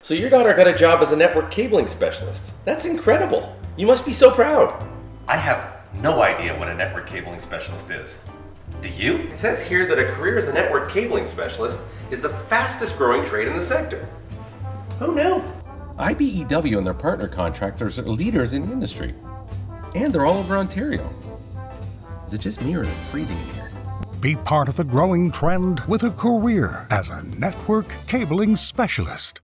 So your daughter got a job as a network cabling specialist. That's incredible. You must be so proud. I have no idea what a network cabling specialist is. Do you? It says here that a career as a network cabling specialist is the fastest growing trade in the sector. Who knew? IBEW and their partner contractors are leaders in the industry. And they're all over Ontario. Is it just me or is it freezing in here? Be part of the growing trend with a career as a network cabling specialist.